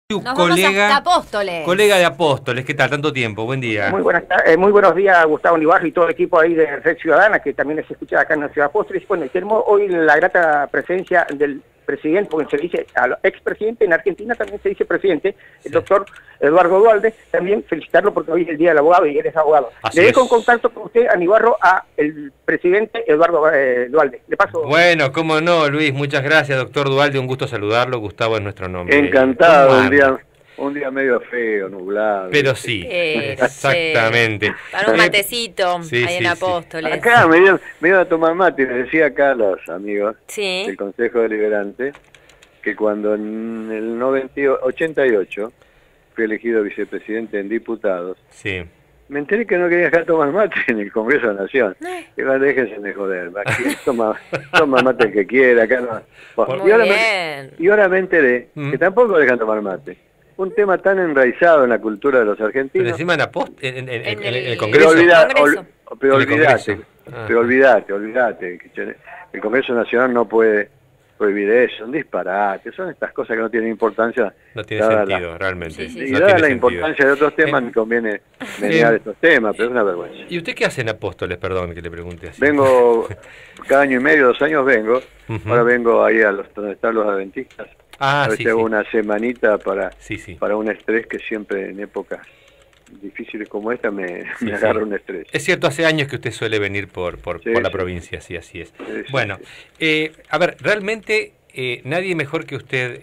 Tu Nos vamos hasta Apóstoles. Colega de Apóstoles, ¿qué tal? Tanto tiempo, buen día. Muy buenos días, Gustavo Nibarro y todo el equipo ahí de Red Ciudadana, que también se escucha acá en la ciudad de Apóstoles. Bueno, tenemos hoy la grata presencia del presidente, porque se dice al expresidente, en Argentina también se dice presidente, el doctor Eduardo Duhalde. También felicitarlo porque hoy es el Día del Abogado y él es abogado. Le dejo en contacto con usted, a Nibarro, a el presidente Eduardo Duhalde. Le paso. Bueno, cómo no, Luis, muchas gracias, doctor Duhalde, un gusto saludarlo. Gustavo es nuestro nombre. Encantado, un día medio feo, nublado. Pero sí, exactamente. Para un matecito ahí en Apóstoles. Acá me iba a tomar mate, me decía acá los amigos del Consejo Deliberante que cuando en el 88 fui elegido vicepresidente en diputados, me enteré que no quería dejar tomar mate en el Congreso de la Nación. Digo, déjense de joder, aquí toma mate el que quiera, acá no. Bueno, y ahora me enteré que tampoco dejan tomar mate. Un tema tan enraizado en la cultura de los argentinos. Pero encima en el Congreso. Pero olvídate. El Congreso Nacional no puede prohibir eso, un disparate. Son estas cosas que no tienen importancia. No tiene sentido, realmente. Y dada la importancia de otros temas, me conviene mediar estos temas, pero es una vergüenza. ¿Y usted qué hace en Apóstoles? Perdón que le pregunte así. Vengo, cada año y medio, 2 años vengo. Ahora vengo ahí donde están los adventistas. A veces hago una semanita para un estrés que siempre en épocas difíciles como esta me agarra un estrés. Es cierto, hace años que usted suele venir por la provincia, sí, así es. Bueno, a ver, realmente nadie mejor que usted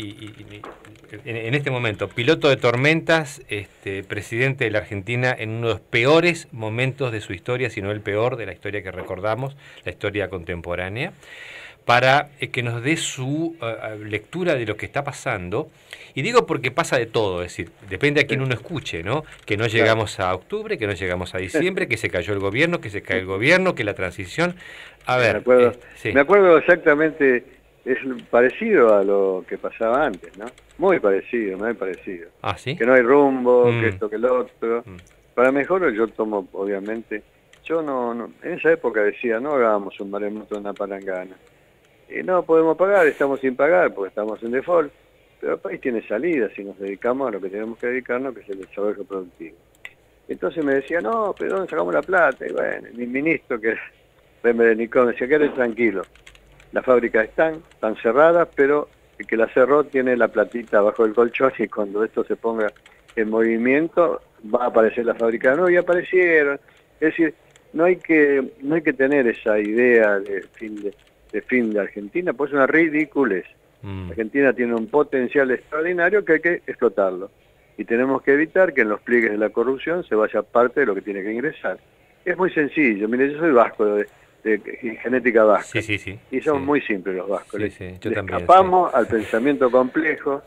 en este momento, piloto de tormentas, presidente de la Argentina en uno de los peores momentos de su historia, si no el peor de la historia que recordamos, la historia contemporánea, para que nos dé su lectura de lo que está pasando. Y digo porque pasa de todo, es decir, depende a quién uno escuche, ¿no? Que no llegamos a octubre, que no llegamos a diciembre, que se cayó el gobierno, que se cae el gobierno, que la transición... A ver... Me acuerdo exactamente, es parecido a lo que pasaba antes, ¿no? Muy parecido. ¿Ah, sí? Que no hay rumbo, que esto, que lo otro. Para mejor yo tomo, obviamente... Yo no en esa época decía, no hagamos un maremoto, una palangana. Y no podemos pagar, estamos sin pagar porque estamos en default, pero el país tiene salida si nos dedicamos a lo que tenemos que dedicarnos, que es el desarrollo productivo. Entonces me decía, no, pero ¿dónde sacamos la plata? Y bueno, mi ministro, que es Remedenicó, me decía, quédate tranquilo, las fábricas están cerradas, pero el que la cerró tiene la platita bajo el colchón y cuando esto se ponga en movimiento va a aparecer la fábrica de nuevo, y aparecieron. Es decir, no hay que tener esa idea de fin de Argentina, pues es una ridiculez. Argentina tiene un potencial extraordinario que hay que explotarlo. Y tenemos que evitar que en los pliegues de la corrupción se vaya parte de lo que tiene que ingresar. Es muy sencillo. Mire, yo soy vasco, de genética vasca. Y son muy simples los vascos. Le escapamos al pensamiento complejo.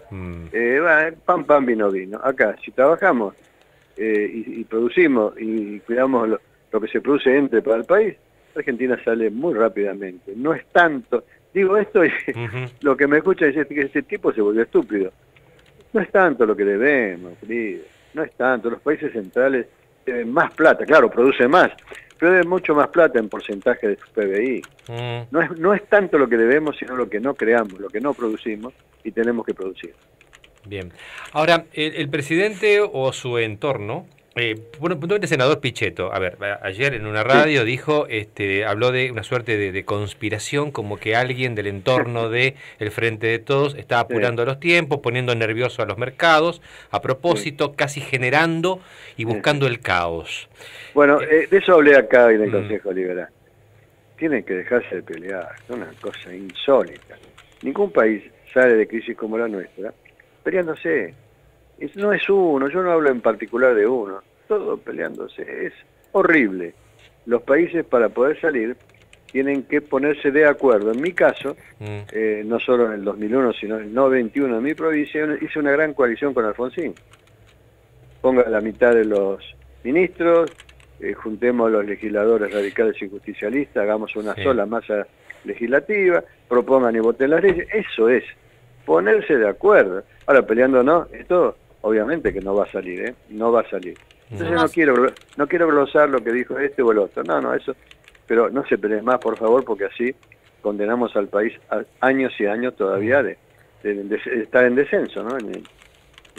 Pan, vino. Acá, si trabajamos y producimos y cuidamos lo que se produce para el país, Argentina sale muy rápidamente. No es tanto, digo esto y lo que me escucha es que este tipo se volvió estúpido. No es tanto lo que debemos, querido. No es tanto. Los países centrales deben más plata, claro, producen más, pero deben mucho más plata en porcentaje de su PBI. No es tanto lo que debemos, sino lo que no creamos, lo que no producimos y tenemos que producir. Bien. Ahora, el presidente o su entorno... puntualmente el senador Pichetto, a ver, ayer en una radio dijo, habló de una suerte de conspiración, como que alguien del entorno de el Frente de Todos está apurando los tiempos, poniendo nervioso a los mercados, a propósito, casi generando y buscando el caos. Bueno, de eso hablé acá en el Consejo Liberal. Tienen que dejarse de pelear, es una cosa insólita. Ningún país sale de crisis como la nuestra peleándose. No es uno, yo no hablo en particular de uno, todo peleándose, es horrible. Los países para poder salir tienen que ponerse de acuerdo. En mi caso, no solo en el 2001, sino en el 91 en mi provincia, hice una gran coalición con Alfonsín. Ponga la mitad de los ministros, juntemos a los legisladores radicales y justicialistas, hagamos una sola masa legislativa, propongan y voten las leyes. Eso es, ponerse de acuerdo. Ahora, peleando no, esto... Obviamente que no va a salir, no va a salir. Entonces no quiero glosar lo que dijo este o el otro. No, eso. Pero no se peleen más, por favor, porque así condenamos al país a años y años todavía de estar en descenso, ¿no?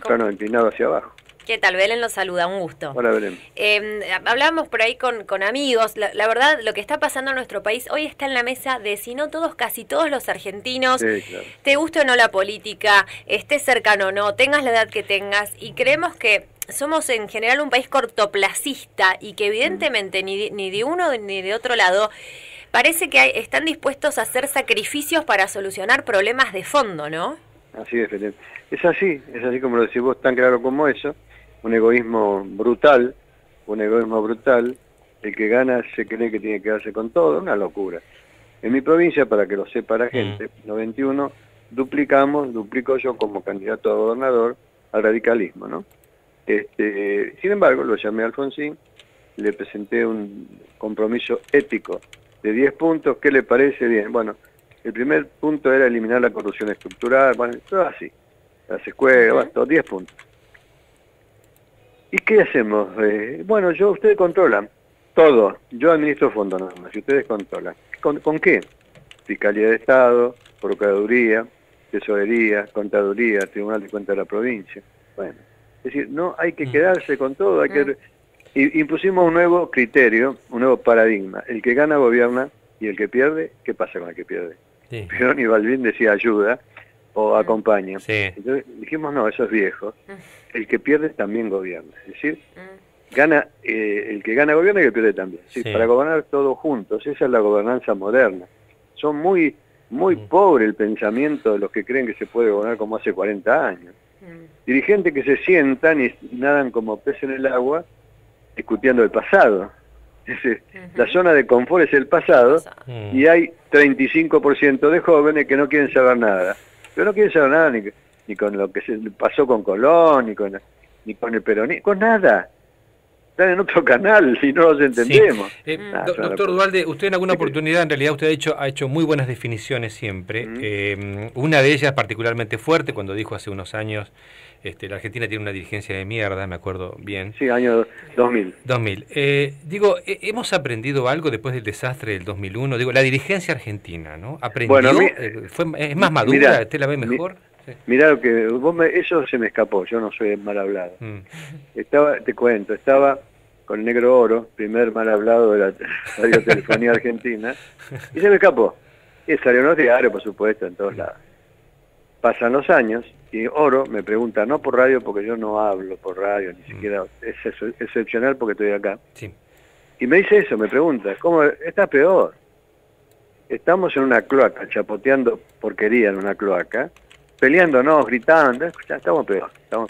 Claro, inclinado hacia abajo. ¿Qué tal? Belén los saluda, un gusto. Hola, Belén. Hablábamos por ahí con amigos. La verdad, lo que está pasando en nuestro país hoy está en la mesa de, si no todos, casi todos los argentinos. Sí, claro. Te guste o no la política, estés cercano o no, tengas la edad que tengas, y creemos que somos en general un país cortoplacista y que evidentemente ni de uno ni de otro lado parece que están dispuestos a hacer sacrificios para solucionar problemas de fondo, ¿no? Así es, Belén. Es así como lo decís vos, tan claro como eso. Un egoísmo brutal, el que gana se cree que tiene que quedarse con todo, una locura. En mi provincia, para que lo sepa la gente, 91, duplico yo como candidato a gobernador al radicalismo, ¿no? Sin embargo, lo llamé a Alfonsín, le presenté un compromiso ético de 10 puntos, ¿qué le parece? Bien, bueno, el primer punto era eliminar la corrupción estructural, bueno, todo así, las escuelas, todo, 10 puntos. ¿Y qué hacemos? Bueno, ustedes controlan todo. Yo administro fondos nada más, y ustedes controlan. ¿Con qué? Fiscalía de Estado, Procuraduría, Tesorería, Contaduría, Tribunal de Cuentas de la provincia. Bueno, es decir, no hay que quedarse con todo, hay que... Impusimos un nuevo criterio, un nuevo paradigma. El que gana gobierna y el que pierde, ¿qué pasa con el que pierde? Sí. Perón y Balbín decía ayuda o acompaña. Sí. Entonces dijimos, no, eso es viejo. El que pierde también gobierna. Es decir, gana el que gana gobierna y el que pierde también. Sí. Para gobernar todos juntos, esa es la gobernanza moderna. Son muy pobre el pensamiento de los que creen que se puede gobernar como hace 40 años. Dirigentes que se sientan y nadan como pez en el agua discutiendo el pasado. La zona de confort es el pasado y hay 35% de jóvenes que no quieren saber nada. Pero no quieren saber nada ni con lo que se pasó con Colón, ni con el peronismo, con nada. Están en otro canal y no los entendemos. Sí. Doctor Duhalde, usted en alguna oportunidad, en realidad usted ha hecho muy buenas definiciones siempre. Una de ellas particularmente fuerte, cuando dijo hace unos años, la Argentina tiene una dirigencia de mierda, me acuerdo bien. Sí, año 2000. ¿Hemos aprendido algo después del desastre del 2001? La dirigencia argentina, ¿no? ¿Aprendió? ¿Es más madura? Mirá, ¿Usted la ve mejor? Mirá lo que eso se me escapó, yo no soy mal hablado. Estaba con el Negro Oro, primer mal hablado de la radiotelefonía argentina, y se me escapó. Y salió en los diarios, por supuesto, en todos lados. Pasan los años y Oro me pregunta, no por radio porque yo no hablo por radio, ni siquiera es excepcional porque estoy acá. Sí. Y me dice eso, me pregunta, ¿cómo está peor? Estamos en una cloaca, chapoteando porquería en una cloaca, peleándonos, gritando, estamos peor.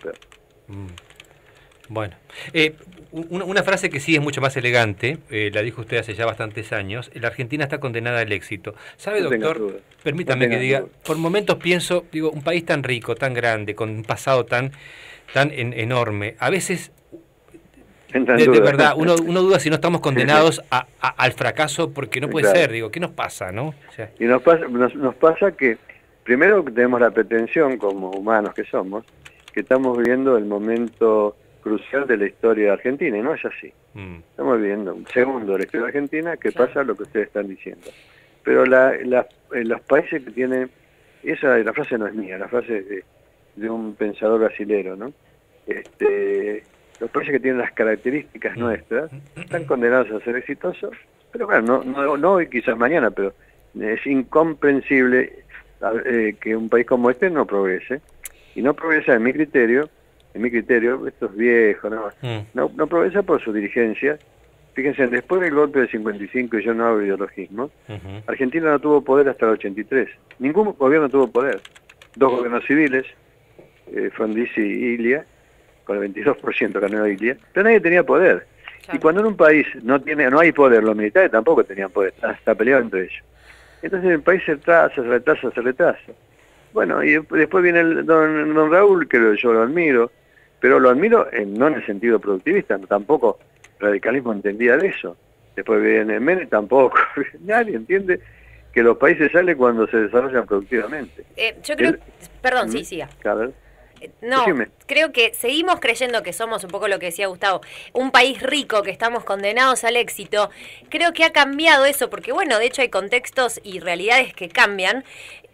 Bueno, una frase que sí es mucho más elegante, la dijo usted hace ya bastantes años, la Argentina está condenada al éxito. ¿Sabe, doctor? Permítame que diga, por momentos pienso, un país tan rico, tan grande, con un pasado tan enorme, a veces, de verdad, uno duda si no estamos condenados al fracaso, porque no puede ser, ¿qué nos pasa, no? O sea, y nos pasa que, primero tenemos la pretensión, como humanos que somos, que estamos viviendo el momento crucial de la historia de Argentina, y no es así. Estamos viviendo un segundo de la historia de Argentina que pasa lo que ustedes están diciendo. Pero los países que tienen, la frase no es mía, la frase es de un pensador brasilero, ¿no? Los países que tienen las características nuestras están condenados a ser exitosos, pero claro, no hoy, quizás mañana, pero es incomprensible que un país como este no progrese, y no progresa en mi criterio, esto es viejo, no progresa por su dirigencia. Fíjense, después del golpe del 55, y yo no hablo de ideologismo, Argentina no tuvo poder hasta el 83. Ningún gobierno tuvo poder. 2 gobiernos civiles, Frondizi y Ilia, con el 22% ganó Ilia, pero nadie tenía poder. Claro. Y cuando en un país no hay poder, los militares tampoco tenían poder, hasta peleaban entre ellos. Entonces el país se retrasa. Bueno, y después viene el don Raúl, que yo lo admiro, pero lo admiro no en el sentido productivista, tampoco el radicalismo entendía de eso. Después viene Menem, tampoco. Nadie entiende que los países salen cuando se desarrollan productivamente. Yo creo... Perdón, sí, siga. A ver. No, creo que seguimos creyendo que somos, un poco lo que decía Gustavo, un país rico, que estamos condenados al éxito. Creo que ha cambiado eso, porque bueno, de hecho hay contextos y realidades que cambian.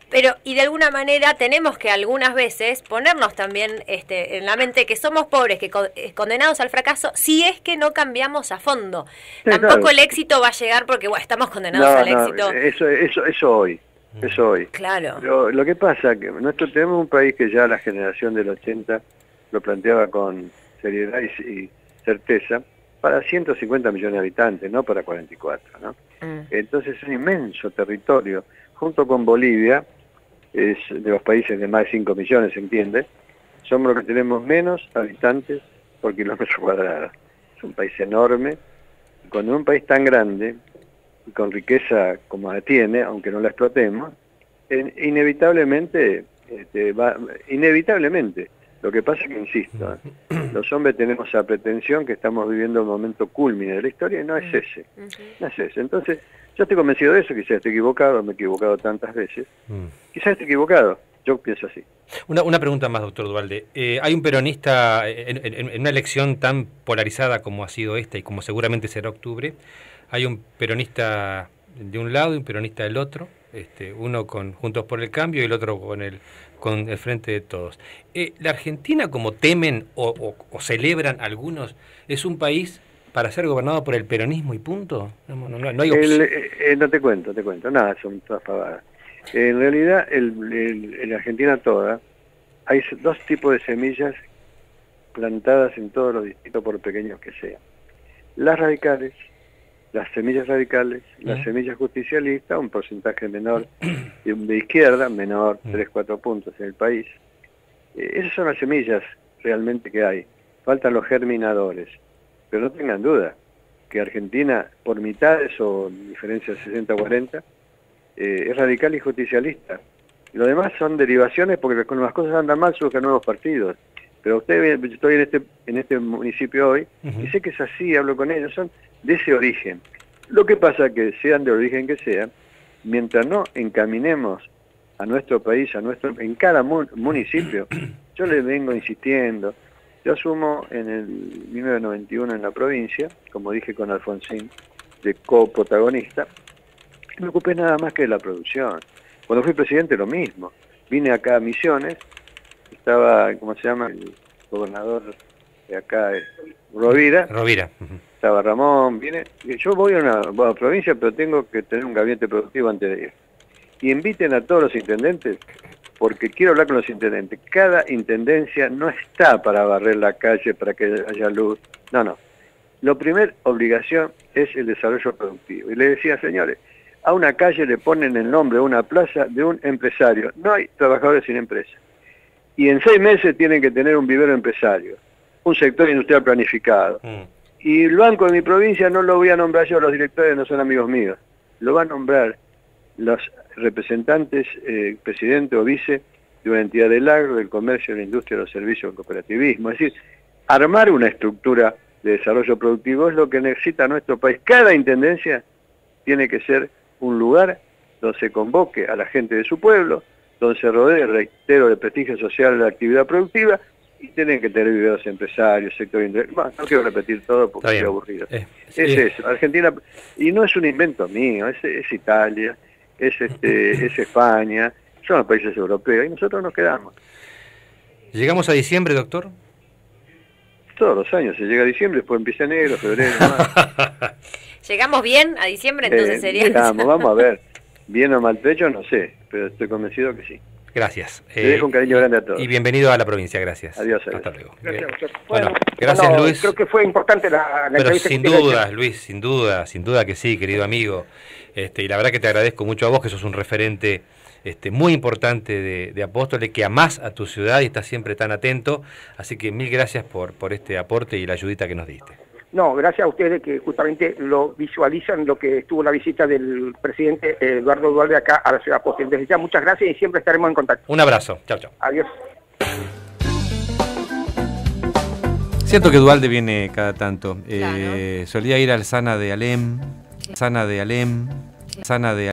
Pero, y de alguna manera tenemos que algunas veces ponernos también en la mente que somos pobres, que condenados al fracaso, si es que no cambiamos a fondo. Sí, tampoco claro. El éxito va a llegar porque bueno, estamos condenados al éxito. Eso hoy. Eso hoy. Claro. Pero lo que pasa es que nosotros tenemos un país que ya la generación del 80 lo planteaba con seriedad y certeza para 150 millones de habitantes, no para 44, ¿no? Entonces es un inmenso territorio. Junto con Bolivia, es de los países de más de 5 millones, ¿se entiende? Somos los que tenemos menos habitantes por kilómetro cuadrado. Es un país enorme. Y cuando un país tan grande y con riqueza como la tiene, aunque no la explotemos, inevitablemente, inevitablemente, lo que pasa es que, insisto, los hombres tenemos esa pretensión que estamos viviendo el momento cúlmine de la historia y no es ese, no es ese. Entonces, yo estoy convencido de eso, quizás esté equivocado, me he equivocado tantas veces, quizás esté equivocado, yo pienso así. Una pregunta más, doctor Duhalde. Hay un peronista, en una elección tan polarizada como ha sido esta y como seguramente será octubre, hay un peronista de un lado y un peronista del otro, uno con Juntos por el Cambio y el otro con el Frente de Todos. ¿La Argentina, como temen o celebran algunos, es un país para ser gobernado por el peronismo y punto? No hay opción. No te cuento, nada, son todas pavadas. En realidad, en la Argentina toda, hay dos tipos de semillas plantadas en todos los distritos, por pequeños que sean. Las radicales, las semillas radicales, las semillas justicialistas, un porcentaje menor, de izquierda, menor, 3-4 puntos en el país. Esas son las semillas realmente que hay. Faltan los germinadores. Pero no tengan duda que Argentina, por mitades o diferencias 60-40, es radical y justicialista. Y lo demás son derivaciones porque cuando las cosas andan mal surgen nuevos partidos. Pero usted, yo estoy en este municipio hoy y sé que es así, hablo con ellos, son de ese origen. Lo que pasa que sean de origen que sean, mientras no encaminemos a nuestro país, en cada municipio, yo les vengo insistiendo. Yo asumo en el 1991 en la provincia, como dije con Alfonsín, de coprotagonista, y me ocupé nada más que de la producción. Cuando fui presidente lo mismo. Vine acá a Misiones, estaba, ¿cómo se llama? El gobernador de acá, Rovira. Estaba Ramón, vine. Yo voy a una provincia, pero tengo que tener un gabinete productivo antes de ir. Y inviten a todos los intendentes, porque quiero hablar con los intendentes. Cada intendencia no está para barrer la calle, para que haya luz. No. La primera obligación es el desarrollo productivo. Y le decía, señores, a una calle le ponen el nombre, a una plaza, de un empresario. No hay trabajadores sin empresa. Y en 6 meses tienen que tener un vivero empresario, un sector industrial planificado. Y el banco de mi provincia no lo voy a nombrar yo, los directores no son amigos míos. Lo va a nombrar los representantes, presidente o vice de una entidad del agro, del comercio, de la industria, de los servicios, del cooperativismo. Es decir, armar una estructura de desarrollo productivo es lo que necesita nuestro país. Cada intendencia tiene que ser un lugar donde se convoque a la gente de su pueblo, donde se rodee, reitero, de prestigio social de la actividad productiva, y tienen que tener viveros empresarios, sector industrial. Bueno, no quiero repetir todo porque estoy aburrido. Es eso, Argentina, y no es un invento mío, es Italia, es España, son los países europeos, y nosotros nos quedamos. ¿Llegamos a diciembre, doctor? Todos los años se llega a diciembre, después empieza enero, febrero, marzo. ¿Llegamos bien a diciembre? Entonces sería... Vamos a ver. Bien o mal trecho, no sé, pero estoy convencido que sí. Gracias. Te dejo un cariño grande a todos. Y bienvenido a la provincia, gracias. Adiós. Hasta luego. Gracias, doctor. Bueno, gracias, Luis. Creo que fue importante la pero entrevista. Sin duda, Luis, sin duda que sí, querido amigo. Y la verdad que te agradezco mucho a vos, que sos un referente muy importante de Apóstoles, que amás a tu ciudad y estás siempre tan atento. Así que mil gracias por este aporte y la ayudita que nos diste. No, gracias a ustedes que justamente lo visualizan lo que estuvo la visita del presidente Eduardo Duhalde acá a la ciudad de Apóstoles. Desde ya, muchas gracias y siempre estaremos en contacto. Un abrazo. Chao. Adiós. Siento que Duhalde viene cada tanto. Claro. Solía ir al Sana de Alem.